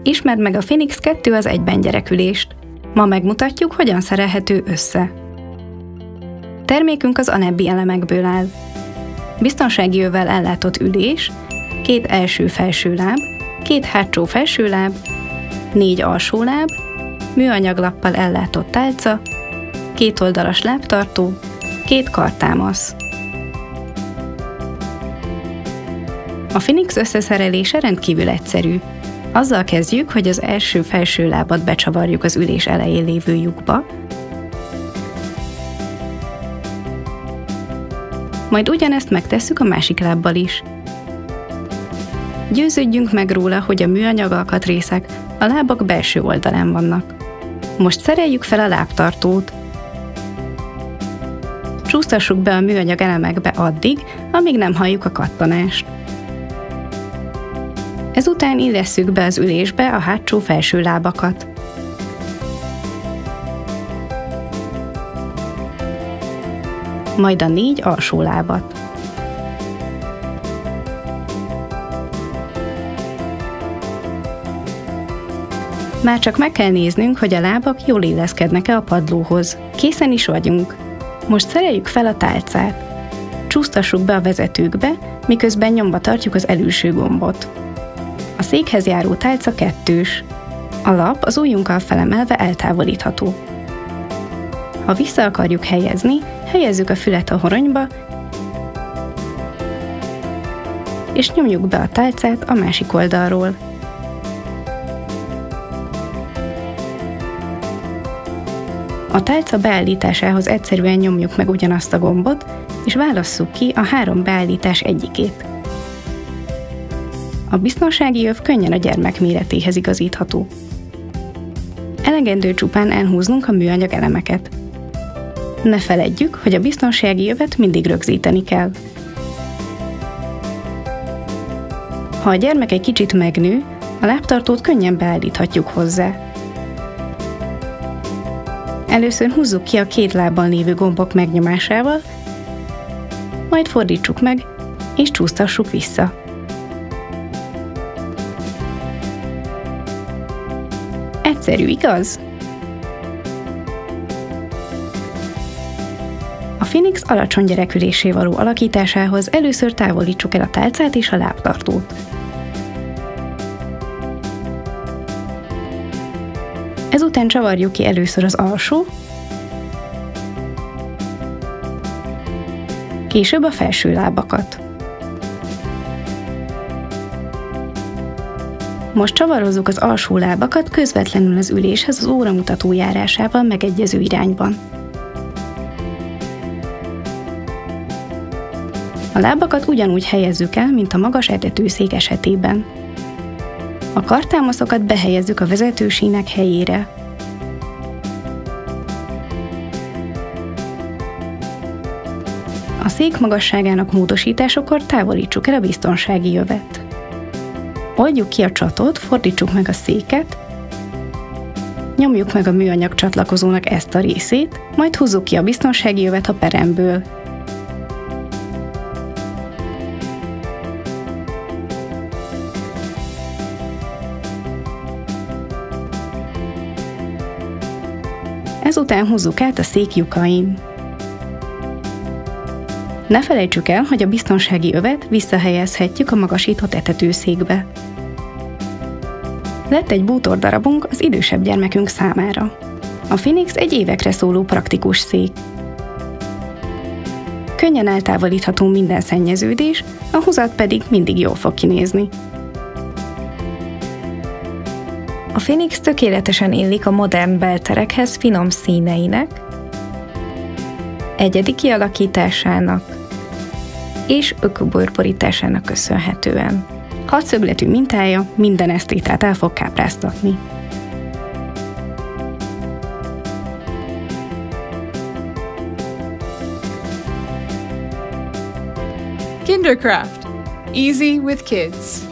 Ismerd meg a Phoenix 2:1 gyerekülést. Ma megmutatjuk, hogyan szerelhető össze. Termékünk az Anebbi elemekből áll. Biztonsági övvel ellátott ülés, 2 első-felső láb, 2 hátsó felsőláb, 4 alsóláb, műanyaglappal ellátott tálca, 2 oldalas lábtartó, 2 kartámasz. A Phoenix összeszerelése rendkívül egyszerű. Azzal kezdjük, hogy az első-felső lábat becsavarjuk az ülés elején lévő lyukba, majd ugyanezt megtesszük a másik lábbal is. Győződjünk meg róla, hogy a műanyag alkatrészek a lábak belső oldalán vannak. Most szereljük fel a lábtartót. Csúsztassuk be a műanyag elemekbe addig, amíg nem halljuk a kattanást. Ezután illesszük be az ülésbe a hátsó felső lábakat. Majd a 4 alsó lábat. Már csak meg kell néznünk, hogy a lábak jól illeszkednek-e a padlóhoz. Készen is vagyunk. Most szereljük fel a tálcát. Csúsztassuk be a vezetőkbe, miközben nyomba tartjuk az elülső gombot. A székhez járó tálca 2-s. A lap az ujjunkkal felemelve eltávolítható. Ha vissza akarjuk helyezni, helyezzük a fület a horonyba, és nyomjuk be a tálcát a másik oldalról. A tálca beállításához egyszerűen nyomjuk meg ugyanazt a gombot, és válasszuk ki a 3 beállítás egyikét. A biztonsági öv könnyen a gyermek méretéhez igazítható. Elegendő csupán elhúznunk a műanyag elemeket. Ne feledjük, hogy a biztonsági övet mindig rögzíteni kell. Ha a gyermek egy kicsit megnő, a lábtartót könnyen beállíthatjuk hozzá. Először húzzuk ki a 2 lábban lévő gombok megnyomásával, majd fordítsuk meg, és csúsztassuk vissza. Egyszerű, igaz? A Phoenix alacsony gyerekülésé való alakításához először távolítsuk el a tálcát és a lábtartót. Ezután csavarjuk ki először az alsó, később a felső lábakat. Most csavarozzuk az alsó lábakat közvetlenül az üléshez az óramutató járásával megegyező irányban. A lábakat ugyanúgy helyezzük el, mint a magas etetőszék esetében. A kartámaszokat behelyezzük a vezetősínek helyére. A szék magasságának módosításakor távolítsuk el a biztonsági övet. Oldjuk ki a csatot, fordítsuk meg a széket, nyomjuk meg a műanyag csatlakozónak ezt a részét, majd húzzuk ki a biztonsági övet a peremből. Ezután húzzuk át a szék lyukain. Ne felejtsük el, hogy a biztonsági övet visszahelyezhetjük a magasított etetőszékbe. Lett egy bútordarabunk az idősebb gyermekünk számára. A Phoenix egy évekre szóló praktikus szék. Könnyen eltávolítható minden szennyeződés, a húzat pedig mindig jól fog kinézni. A Phoenix tökéletesen illik a modern belterekhez finom színeinek, egyedi kialakításának és ökobőrborításának köszönhetően. Hatszögletű mintája minden esztétát el fog kápráztatni. Kindercraft. Easy with kids.